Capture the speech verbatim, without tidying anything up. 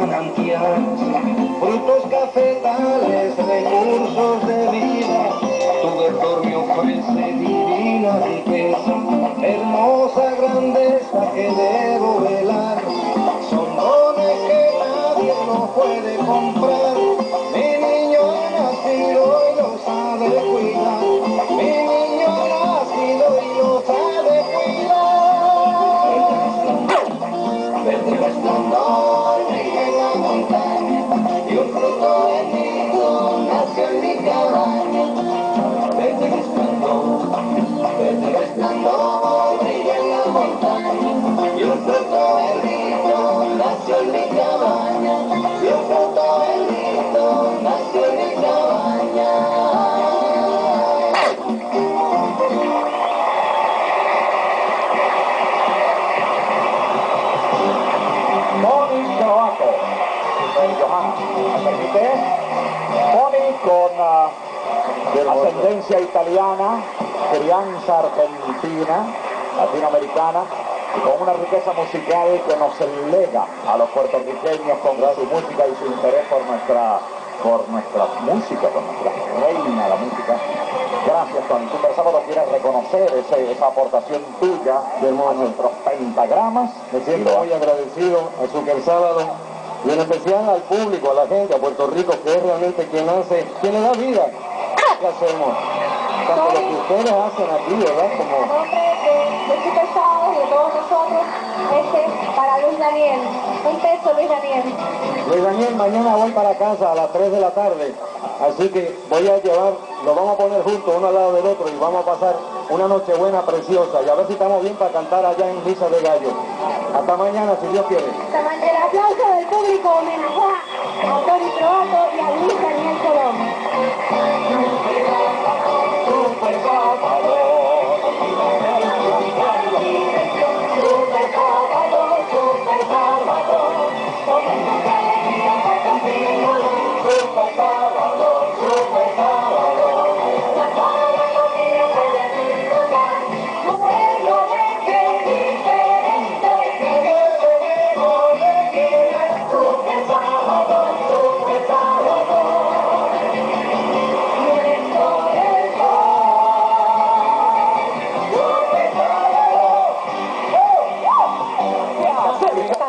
manantiales, frutos cafetales, recursos de vida. Tu verdor me ofrece divina riqueza, hermosa grandeza que debo velar. Son dones que nadie nos puede comprar. Mi niño ha nacido y los ha de cuidar. Mi niño ha nacido y los ha de cuidar. Verde resplandor brilla en la montaña y un fruto bendito nació en mi cabaña. Verde resplandor, verde resplandor brilla en la montaña y un fruto bendito nació en mi cabaña. Y un fruto bendito nació en mi cabaña. Moni Croato, eh, Johanna, ¿me permite? Moni con uh, ascendencia italiana, crianza argentina, latinoamericana, y con una riqueza musical que nos lega a los puertorriqueños con su música y su interés por nuestra, por nuestra música, por nuestra reina la música. Gracias, Tony. Super Sábado quiere reconocer ese, esa aportación tuya a nuestros pentagramas. Me siento muy agradecido a Super Sábado y en especial al público, a la gente, a Puerto Rico, que es realmente quien hace, quien le da vida. ¿Qué hacemos? Tanto lo que ustedes hacen aquí, ¿verdad? Como... A nombre de, de Super Sábado y de todos nosotros, este para Luis Daniel. Un beso, Luis Daniel. Luis Daniel, mañana voy para casa a las tres de la tarde, así que voy a llevar, lo vamos a poner juntos uno al lado del otro y vamos a pasar una noche buena, preciosa, y a ver si estamos bien para cantar allá en Risa de Gallo. Hasta mañana, si Dios quiere. Hasta mañana. El aplauso del público homenajea a Tony Croato y a Luis Daniel Colón.